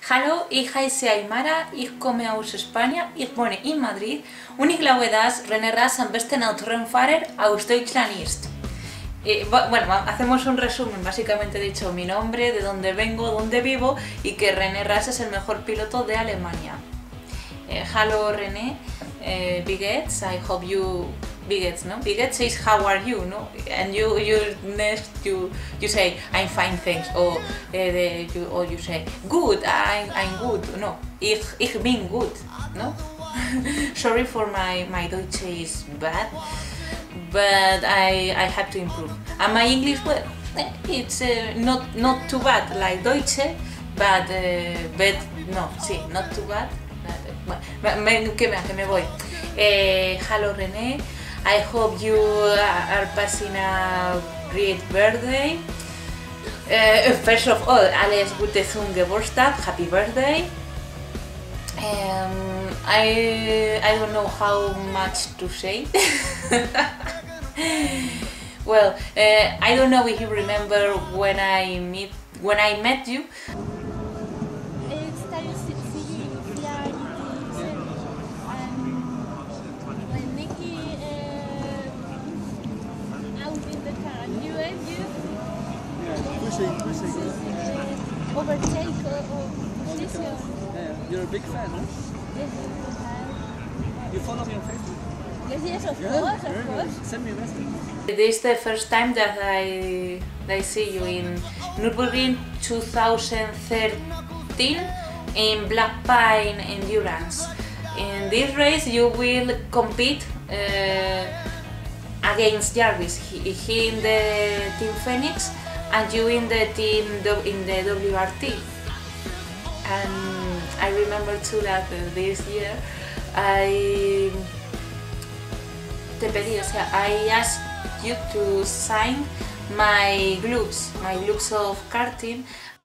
Hallo, ich heiße Aymara, ich komme aus España, ich wohne in Madrid und ich glaube, dass René Ras am besten Autorennfahrer aus Deutschland ist. Bueno, hacemos un resumen, básicamente he dicho mi nombre, de dónde vengo, dónde vivo y que René Ras es el mejor piloto de Alemania. Hello René, wie geht's? I hope you... Wie geht's, no? Wie geht's is how are you, no? And you next you say I'm fine, thanks, or you say good, I'm good, no? Ich bin good, no? Sorry for my Deutsch is bad, but I have to improve. And my English, well, it's not too bad like Deutsche, but no, sí, not too bad. Que me voy. Hello René, I hope you are passing a great birthday. First of all, alles Gute zum Geburtstag, happy birthday. I don't know how much to say. Well, I don't know if you remember when I met you. Overtake or position. Yeah, you're a big fan, huh? Yes. You follow me on Facebook? Yes, of course. Send me a message. This is the first time that I see you in Nürburgring 2013 in Black Pine Endurance. In this race you will compete against Jarvis. He in the Team Phoenix and you in the team in the WRT. And I remember too that this year I asked you to sign my gloves of karting.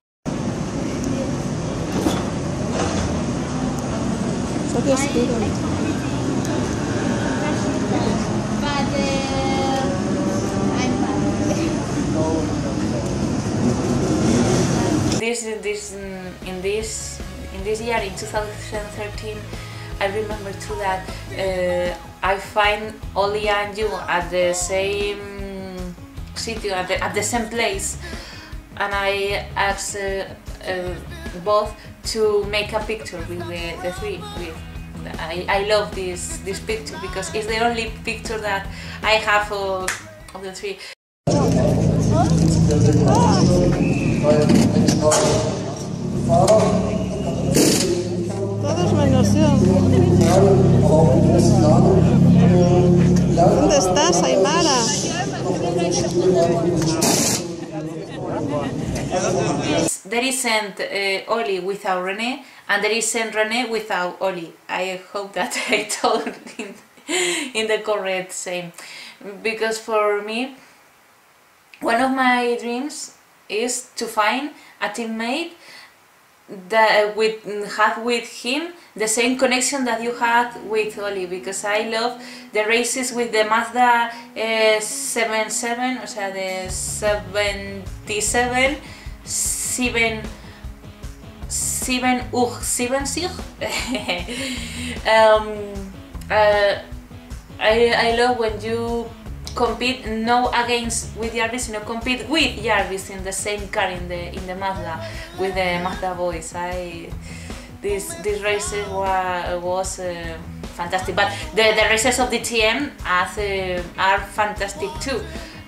In this year, in 2013, I remember too that I find Oli and you at the same city, at the same place, and I asked both to make a picture with the three. I love this picture because it's the only picture that I have of the three. Todos menos yo. ¿Dónde estás, Aymara? There isn't Oli without René, and there isn't René without Oli. I hope that I told in the correct same, because for me, one of my dreams is to find a teammate that have with him the same connection that you had with Oli, because I love the races with the Mazda 77, o sea, the 77 77 I love when you compete no against with Jarvis, compete with Jarvis in the same car in the Mazda with the Mazda boys. This races was fantastic, but the races of DTM are fantastic too.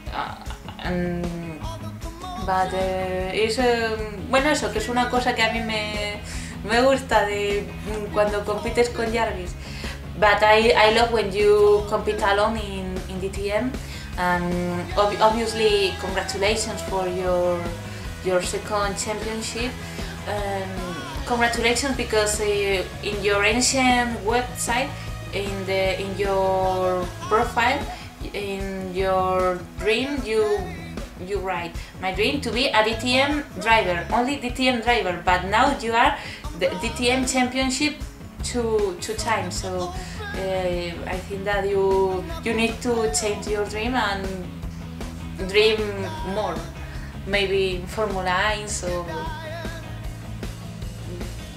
But bueno, eso que es una cosa que a mí me gusta de cuando compites con Jarvis. But I love when you compete alone in DTM. Obviously, congratulations for your second championship. Congratulations because in your ancient website, in your profile, in your dream, you write my dream to be a DTM driver, only DTM driver. But now you are the DTM championship two times. So I think that you need to change your dream and dream more. Maybe Formula 1 or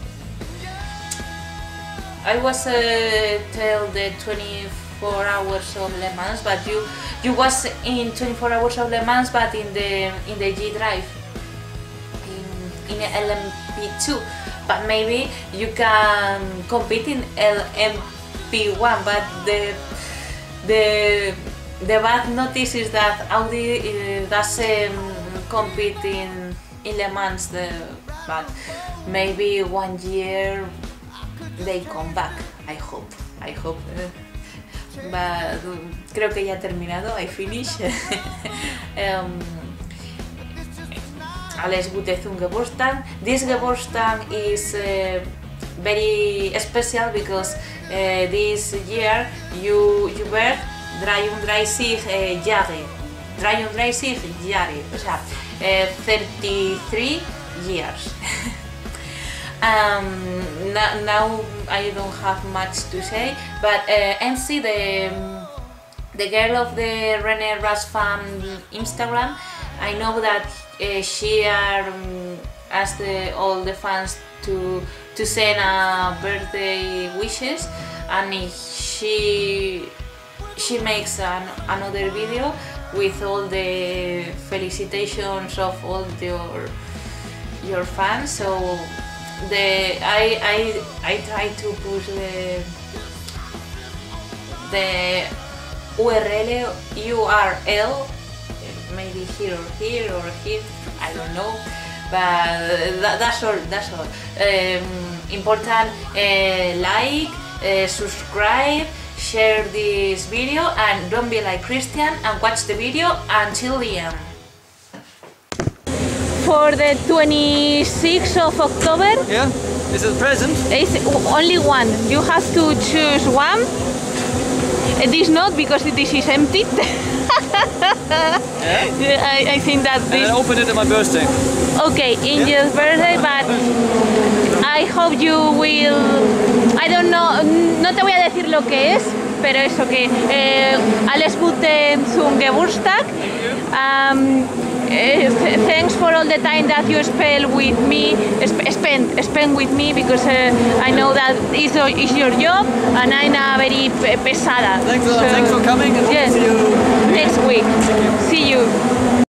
I was till the 24 hours of Le Mans, but you was in 24 hours of Le Mans, but in the G Drive, in LMP2. But maybe you can compete in LMP1. But the bad notice is that Audi doesn't compete in Le Mans. But maybe 1 year they come back. I hope. But creo que ya he terminado. I finish. Alles Gute zum Geburtstag. This Geburtstag is very special because this year you birth 33 Jahre. 33 Jahre. O sea, 33 years. Now I don't have much to say, but MC, the girl of the René Rast fan Instagram, I know that she asked all the fans to send birthday wishes, and she makes another video with all the felicitations of all your fans. So I try to push the URL, maybe here or here or here, I don't know, but that's all. Important, like, subscribe, share this video, and don't be like Christian and watch the video until the end. For the 26th of October, Yeah? Is it a present? it's only one. You have to choose one. It is not because this is empty. Yeah? I think that And this. I opened it on my birthday. Okay, in your birthday, but I hope you will. I don't know, no te voy a decir lo que es, pero eso que alles Gute zum Geburtstag. Thanks for all the time that you spend with me, spend with me, because I know that it's your job and I'm a very pesada. Thanks for coming and hope to see you next week. See you.